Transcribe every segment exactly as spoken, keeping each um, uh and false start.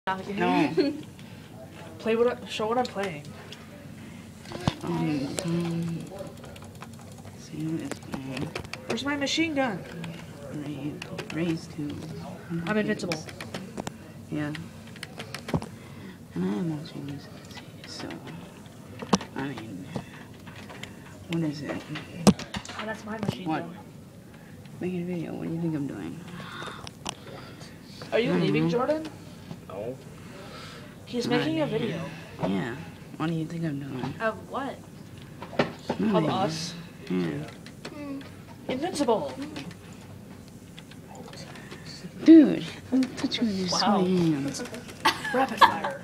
No. Play what? I, show what I'm playing. Um, um, see what it's playing. Where's my machine gun? Raise, raise two. I'm invincible. Yeah. And I am also using it, so I mean, what is it? Oh, that's my machine What? gun. Making a video. What do you think I'm doing? Are you Mm-hmm. leaving, Jordan? No. He's making a video. Yeah. What do you think I'm doing? Of what? Nothing. Of us? Yeah. Mm. Invincible. Dude, I'm touching with your Wow. sweaty hands. Rapid fire.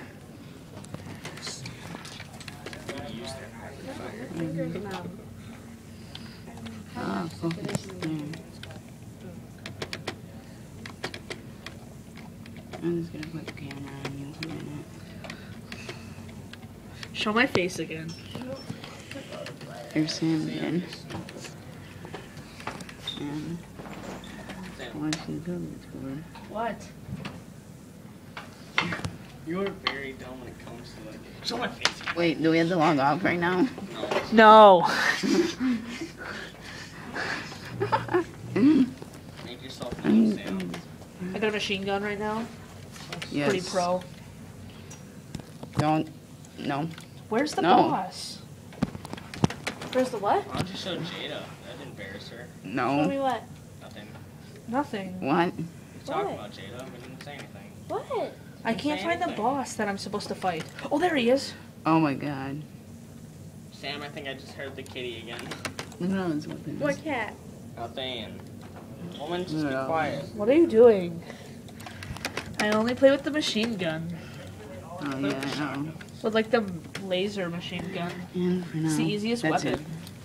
Ah, focus. Yeah. I'm just gonna put the camera on you for a minute. Show my face again. There's Sam again. And why should you go to her? What? You're very dumb when it comes to like. Show my face. Wait, do we have to log off right now? No. Make yourself known, Sam. I got a machine gun right now. Yes. Pretty pro. Don't. No. Where's the No. boss? Where's the what? Why don't you show Jada? That'd embarrass her. Show me No. what? Nothing. Nothing. What? You talking What? about Jada? We didn't say anything. What? I Didn't can't say find the anything. boss that I'm supposed to fight. Oh, there he is. Oh my god. Sam, I think I just heard the kitty again. No, it's what What cat? Nothing. Woman, just be No. quiet. What are you doing? I only play with the machine gun. Oh yeah, I know. With like the laser machine gun. And for now, It's the easiest that's weapon. it.